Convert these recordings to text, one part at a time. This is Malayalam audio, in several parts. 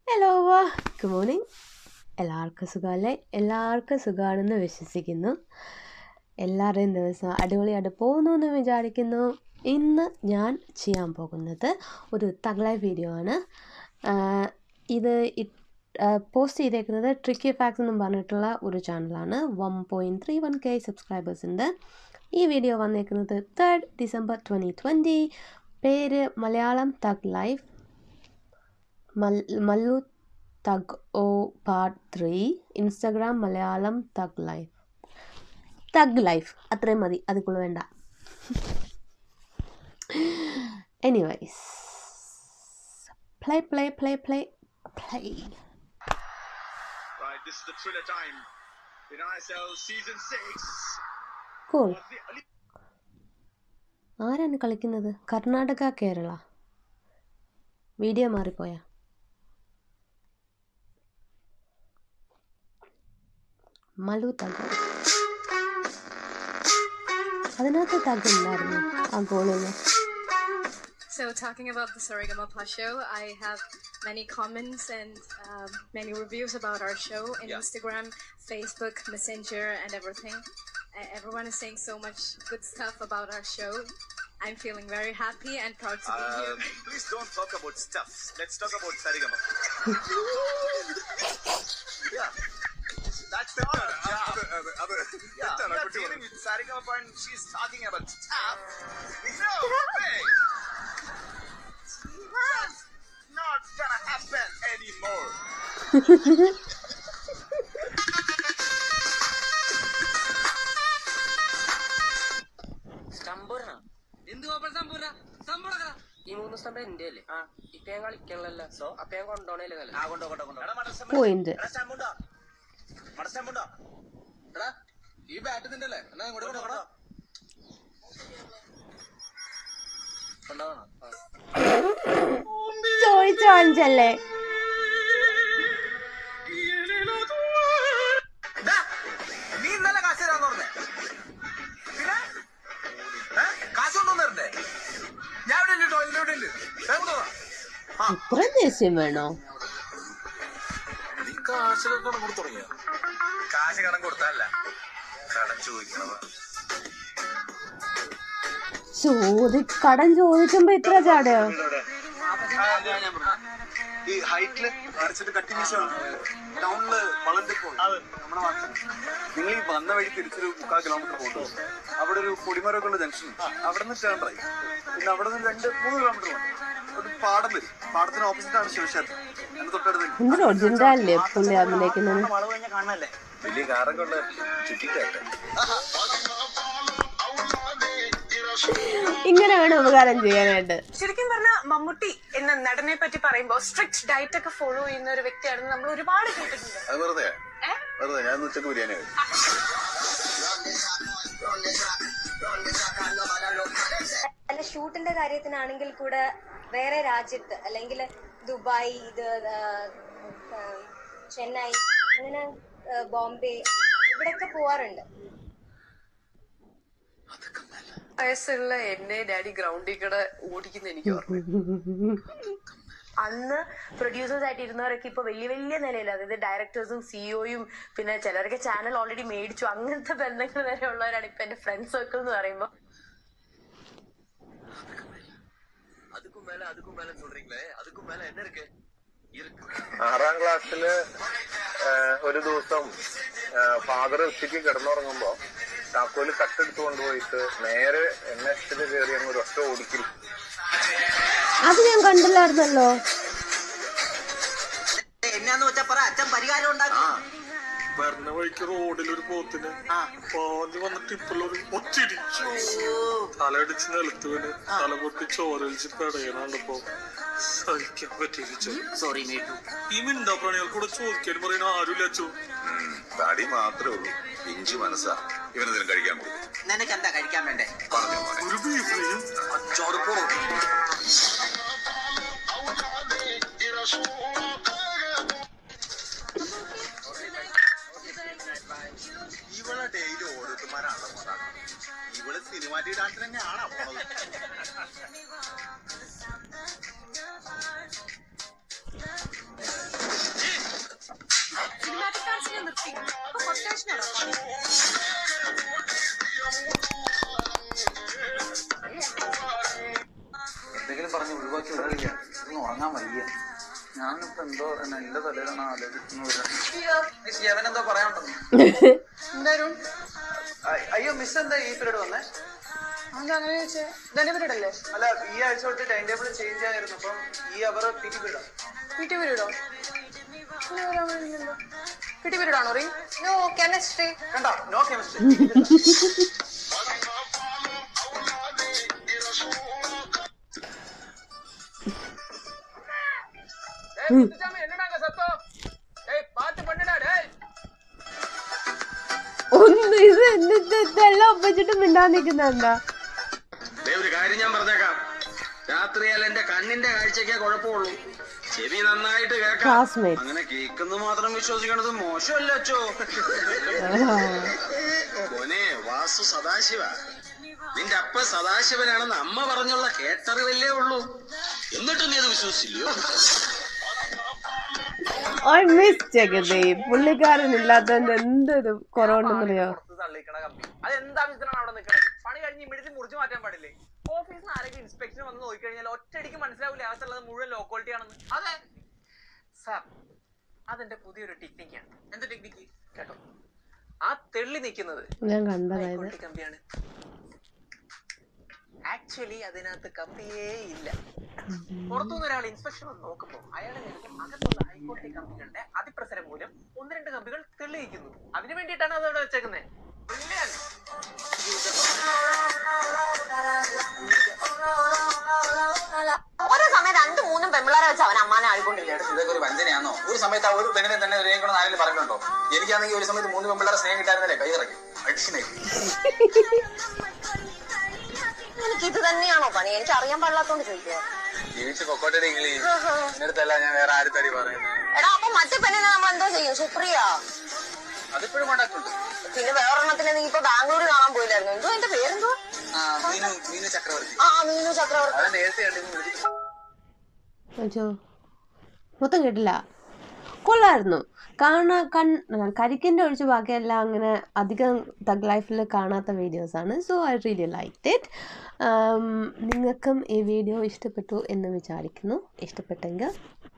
Hello, good morning. എല്ലാവർക്കും സുഖമല്ലേ? എല്ലാവർക്കും സുഖമാണെന്ന് വിശ്വസിക്കുന്നു. എല്ലാവരുടെയും ദിവസം അടിപൊളിയായിട്ട് പോകുന്നു എന്ന് വിചാരിക്കുന്നു. ഇന്ന് ഞാൻ ചെയ്യാൻ പോകുന്നത് ഒരു തഗ് ലൈഫ് വീഡിയോ ആണ്. ഇത് പോസ്റ്റ് ചെയ്തേക്കുന്നത് ട്രിക്കി ഫാക്സ് എന്നും പറഞ്ഞിട്ടുള്ള ഒരു ചാനലാണ്. 1.31K സബ്സ്ക്രൈബേഴ്സ് ഉണ്ട്. ഈ വീഡിയോ വന്നേക്കുന്നത് 3rd December 2020. പേര് Malayalam thug life mallu thugo part 3. Instagram Malayalam thuglife അത്രയും മതി, അതുക്കുള്ള വേണ്ട. Anyways, play. Right, this is the thriller time in ISL season 6. Cool. ആരാണ് കളിക്കുന്നത്? കർണാടക, കേരള. വീഡിയോ മാറിപ്പോയാ? മല്ലു തഗ്. അതിനകത്ത് തഗ് ഉണ്ടായിരുന്നു ആ ഗോളിന്. So talking about the Saregama show, I have many comments and many reviews about our show in Instagram, Facebook, Messenger and everything. Everyone is saying so much good stuff about our show. I'm feeling very happy and proud to be here. Please don't talk about stuff. Let's talk about Saregama. Yeah. That's not our job. We are dealing with Saregama and she's talking about stuff. No way! That's not gonna happen anymore. ഈ 3 സ്റ്റംപ് എന്റെ അല്ലേ? ഇപ്പൊ ഞാൻ കളിക്കണല്ലോ. അപ്പൊ ഞാൻ കൊണ്ടോണല്ലേ കളി. ഈ ബാറ്റ് നിന്റെ അല്ലേ? എന്നാ ഇങ്ങോട്ട് ചോദിച്ച അഞ്ചല്ലേ? നീ ഇന്നലെ കാശ് തരാന്ന് പറഞ്ഞേ, പിന്നെ കാശ് കൊണ്ടു തരണ്ടേ? ഞാൻ ഇവിടെ ഉണ്ട്, ടോയ്ലറ്റ് ഉണ്ട്. ഇത്ര ദേഷ്യം വേണോ? നീ കാശൊക്കെ കടം കൊടുത്തു തുടങ്ങിയ? കാശ് കടം കൊടുത്തല്ല, കടം ചോദിക്കണതാ. കടം ചോദിക്കുമ്പോ ഇത്ര ചാടയോ? ഈ ഹൈറ്റില് അരച്ചിട്ട് കട്ടി വീശാണ് ടൗണില് വളണ്ടി പോകും. നിങ്ങൾ ഈ വന്ന വഴി തിരിച്ചൊരു 3/4 കിലോമീറ്റർ പോകുന്നു. അവിടെ ഒരു പൊടിമരമൊക്കെ ഉള്ള ജംഗ്ഷൻ, അവിടെ നിന്ന് ടേൺ റൈറ്റ്. പിന്നെ അവിടെ നിന്ന് 2-3 കിലോമീറ്റർ പോകും. ഒരു പാടം വരും. പാടത്തിന് ഓപ്പോസിറ്റ് ആണ് ശിവക്ഷേത്രം. എന്റെ തൊട്ടടുത്ത് വലിയ കാറൊക്കെ ഉള്ള ചുറ്റിട്ടായിട്ട്. ഇങ്ങനെ വേണം ഉപകാരം ചെയ്യാനായിട്ട്. ശരിക്കും പറഞ്ഞാൽ മമ്മൂട്ടി എന്ന നടനെ പറ്റി പറയുമ്പോൾ സ്ട്രിക്റ്റ് ഡയറ്റ് ഒക്കെ ഫോളോ ചെയ്യുന്ന ഒരു വ്യക്തിയാണെന്ന് നമ്മൾ ഒരുപാട് കേട്ടിട്ടുണ്ട്. അത് വെറുതെ ഞാൻ ഉച്ചക്ക് ബിരിയാണി കഴിക്കും. അല്ല, ഷൂട്ടിന്റെ കാര്യത്തിനാണെങ്കിൽ കൂടെ വേറെ രാജ്യത്ത് അല്ലെങ്കിൽ ദുബായ്, ചെന്നൈ, അങ്ങനെ ബോംബെ ഇവിടെയൊക്കെ പോവാറുണ്ട്. വയസ്സുള്ള എന്നെ ഡാഡി ഗ്രൗണ്ടിൽ കൂടെ ഓടിക്കുന്ന എനിക്ക് ഓർമ്മ. അന്ന് പ്രൊഡ്യൂസേഴ്സ് ആയിട്ട് ഇരുന്നവരൊക്കെ ഇപ്പൊ വലിയ വലിയ നിലയിൽ, അതായത് ഡയറക്ടേഴ്സും സിഇഒയും പിന്നെ ചിലരൊക്കെ ചാനൽ ഓൾറെഡി മേടിച്ചു, അങ്ങനത്തെ ബന്ധങ്ങൾ വരെ ഉള്ളവരാണ് ഇപ്പൊ എന്റെ ഫ്രണ്ട് സർക്കിൾ എന്ന് പറയുമ്പോ. ആറാം ക്ലാസ്സില് ഒരു ദിവസം ഫാദർ ഉച്ചയ്ക്ക് കിടന്നുറങ്ങുമ്പോ താക്കോല് കട്ടെടുത്ത് കൊണ്ടുപോയിട്ട് നേരെ NH കയറി അങ്ങ് ഒരൊറ്റ ഓടിക്കില്ല. അത് ഞാൻ കണ്ടില്ലായിരുന്നല്ലോ. എന്നാന്ന് വെച്ചാ പറ, അച്ഛൻ പരിഹാരം ഉണ്ടാക്കി. വരുന്ന വഴിക്ക് റോഡിലൊരു പോത്തിന് പാഞ്ഞു വന്നിട്ട് ഇപ്പോഴൊരു ഒറ്റിടിച്ചു. തലയടിച്ച് നിലത്ത് വീണ് തല പൊട്ടി ചോരലിച്ച് പെടയണപ്പോ സഹിക്കാൻ പറ്റിയില്ല. സോറി മേട്ടു. ഈ മിണ്ടാ പ്രാണികൾക്ക് കൂടെ ചോദിക്കാൻ പറയുന്ന ആരുമില്ല അച്ചു. തടി മാത്രമേ ഉള്ളൂ, ഇഞ്ചി മനസ്സാ. ഇവനെന്തെങ്കിലും കഴിക്കാൻ പോകും. നിനക്ക് എന്താ കഴിക്കാൻ വേണ്ടേ? ഒരു ബീഫിനെയും 5-6 പൊറോട്ട. ഇവളെ ഡെയിലി ഓരോരുത്തന്മാരാണല്ലോ പോകാറ്. ഇവള് സിനിമാറ്റിക് ഡാൻസ് തന്നെയാണോ പോണത്? എന്തെങ്കിലും പറഞ്ഞ് ഒഴിവാക്കി വിടലില്ല. ഇതൊന്നും ഉറങ്ങാൻ വയ്യ. ഞാനിപ്പോ എന്തോ എന്റെ തലയിലാണ് ആലോചിക്കുന്നത്. അവനെന്തോ പറയാനുണ്ടെന്ന്. അയ്യോ മിസ് എന്താ ഈ പീരീഡ് വന്നേ? അങ്ങനെ ചോദിച്ചേ ഇതെന്റെ പീരീഡ് അല്ലേ? അല്ല ഈ ആഴ്ച തൊട്ട് ടൈം ടേബിൾ ചേഞ്ച് ആയിരുന്നു. അപ്പം ഈ അവർ PT പീരീഡോ? PT പീരീഡോ? PT പീരീഡ് ആണോ? No chemistry. കണ്ടോ? No chemistry. ഒന്ന് ഇത് ഇതെല്ലാം ഒപ്പിച്ചിട്ട് മിണ്ടാൻ നിൽക്കുന്നുണ്ടോ? ഒരു കാര്യം ഞാൻ പറഞ്ഞേക്കാം, രാത്രിയാൽ എന്റെ കണ്ണിന്റെ കാഴ്ചക്കേ കുഴപ്പമുള്ളൂ, ചെവി നന്നായിട്ട് കേൾക്കാം. അങ്ങനെ കേൾക്കുന്നത് മാത്രം വിശ്വസിക്കണത് മോശമല്ല അച്ചോ. മോനെ വാസു സദാശിവ, നിന്റെ അപ്പ സദാശിവനാണെന്ന് അമ്മ പറഞ്ഞുള്ള കേട്ടറിവല്ലേ ഉള്ളൂ, എന്നിട്ടും നീ അത് വിശ്വസിച്ചില്ലയോ? പുള്ളിക്കാരനില്ലാത്തതിന്റെ എന്തൊരു കുറവുണ്ടെന്നറിയോ? അതെന്താവശ്യത്തിനാണ് അവിടെ നിൽക്കുന്നത്? പണി കഴിഞ്ഞ് ഇമ്മീഡിയറ്റ്ലി മുറിച്ച് മാറ്റാൻ പാടില്ലേ? ഓഫീസിൽ ആരെങ്കിലും ഇൻസ്പെക്ഷൻ വന്ന് നോക്കിക്കഴിഞ്ഞാൽ ഒറ്റയടിക്ക് മനസ്സിലാവില്ല അകത്തുള്ളത് മുഴുവൻ ലോ ക്വാളിറ്റി ആണെന്ന്. അതെ സാർ, അതെന്റെ പുതിയൊരു ടെക്നിക്കാണ്. എന്ത് ടെക്നിക്ക് കേട്ടോ? ആ തെള്ളി നിൽക്കുന്നത് കമ്പിയാണ്. ആക്ച്വലി അതിനകത്ത് കമ്പിയേ ഇല്ല. പുറത്തുനിന്ന് ഒരാൾ ഇൻസ്പെക്ഷൻ വന്ന് നോക്കുമ്പോൾ അയാളെ അകത്തുള്ള ഹൈക്വാളിറ്റി കമ്പികളുടെ അതിപ്രസരം മൂലം 1-2 കമ്പികൾ തെളിയിക്കുന്നു. അതിനു വേണ്ടിയിട്ടാണ് അതവിടെ വെച്ചേക്കുന്നത്. ഓരോ സമയം 2-3 പെമ്പിളാരെ വെച്ച് അവൻ അമ്മാനെ ആയിക്കൊണ്ടില്ല. ഇതൊക്കെ ഒരു വഞ്ചനയാണോ? ഒരു സമയത്ത് ആ ഒരു പെണ്ണിനെ തന്നെ ഒരുക്കണം ആരെങ്കിലും പറഞ്ഞിട്ടുണ്ടോ? എനിക്കാണെങ്കിൽ ഒരു സമയത്ത് 3 പെമ്പിളാരെ സ്നേഹം കിട്ടായിരുന്നല്ലേ കൈ ഇറക്കി അഡിഷനായി. എനിക്ക് ഇത് തന്നെയാണോ പണി? എനിക്ക് അറിയാൻ പാടില്ലാത്തോണ്ട് ചോദിക്കുക. ജീവിച്ച് പൊക്കോട്ടെ ഇംഗ്ലീഷ്. അടുത്തല്ല ഞാൻ വേറെ ആരും തടി പറയുന്നത്. എടാ അപ്പൊ മറ്റേ പെണ്ണിനെ നമ്മൾ എന്തോ ചെയ്യും? സുപ്രിയ അതിപ്പോഴും കോണ്ടാക്ട്. പിന്നെ വേറൊരെണ്ണത്തിന് നീ ഇപ്പൊ ബാംഗ്ലൂർ കാണാൻ പോയില്ലായിരുന്നു? എന്തോ എന്റെ പേരെന്തോ? മീനു ചക്രവർത്തി. മീനു ചക്രവർത്തി. നേരത്തെ മൊത്തം കേട്ടില്ല. കൊള്ളായിരുന്നു. കരിക്കിൻ്റെ ഒഴിച്ച് ബാക്കിയെല്ലാം അങ്ങനെ അധികം തഗ് ലൈഫിൽ കാണാത്ത വീഡിയോസാണ്. So I really liked it. നിങ്ങൾക്കും ഈ വീഡിയോ ഇഷ്ടപ്പെട്ടു എന്ന് വിചാരിക്കുന്നു. ഇഷ്ടപ്പെട്ടെങ്കിൽ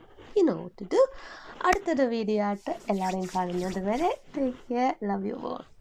അടുത്തൊരു വീഡിയോ ആയിട്ട് എല്ലാവരെയും കാണുന്നത് വരെ take care. Love you all.